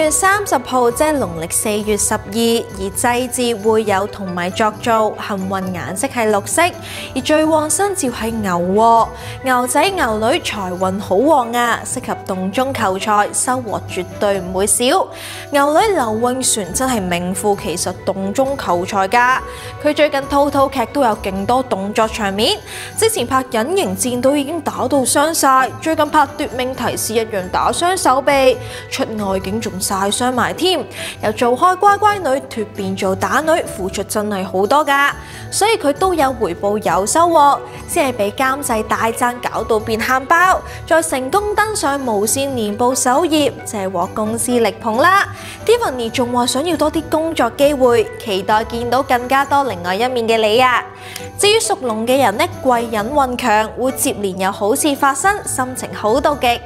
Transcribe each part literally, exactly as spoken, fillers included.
月三十號即係農曆四月十二，而祭祀會有同埋作灶，幸運顏色係綠色，而最旺生肖係牛喎，牛仔牛女財運好旺啊，適合洞中求財，收穫絕對唔會少。牛女劉穎璇真係名副其實洞中求財㗎，佢最近套套劇都有勁多動作場面，之前拍隱形戰都已經打到傷晒，最近拍奪命提示一樣打傷手臂，出外景仲曬傷埋添，由做開乖乖女脫變做打女，付出真係好多㗎，所以佢都有回報有收穫，先係俾監製大讚搞到變喊包，再成功登上無線年報首頁，謝獲公司力捧啦。Tiffany 仲話想要多啲工作機會，期待見到更加多另外一面嘅你啊！至於屬龍嘅人呢，貴人運強，會接連有好事發生，心情好到極。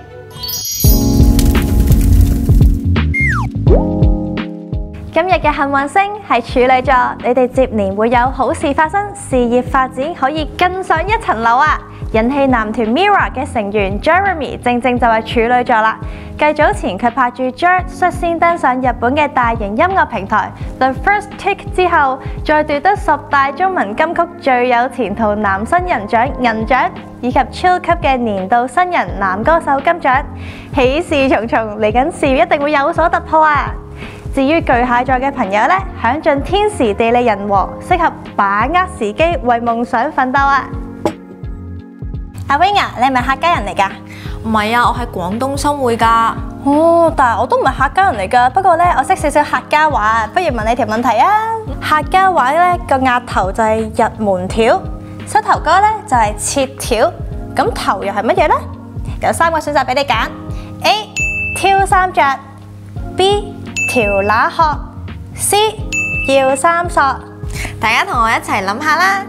今日嘅幸運星係處女座，你哋接連會有好事發生，事業發展可以更上一層樓啊！人氣男團 Mirror 嘅成員 Jeremy 正正就係處女座啦。繼早前佢拍住 Jer 率先登上日本嘅大型音樂平台 The First Take 之後，再奪得十大中文金曲最有前途男新人獎銀獎，以及超級嘅年度新人男歌手金獎，喜事重重，嚟緊事業一定會有所突破啊！至於巨蟹座嘅朋友呢，享盡天時地利人和，適合把握時機為夢想奮鬥啊！阿 Wing 啊，你係咪客家人嚟㗎？ 唔係啊，我喺廣東生活㗎。 哦，但係我都唔係客家人嚟㗎。不過呢，我識少少客家話，不如問你條問題啊。客家話呢個額頭就係日門條，膝頭哥呢就係切條，咁頭又係乜嘢呢？有三個選擇俾你揀 ：A. 挑三着 B. 條乸殼 C 要三索， 大家同我一齊諗下啦。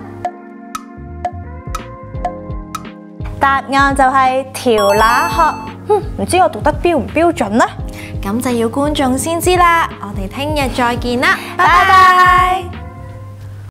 答案就係條乸殼。哼，唔知我讀得標唔標準呢？ 咁就要觀眾先知啦。我哋聽日再見啦，拜拜拜。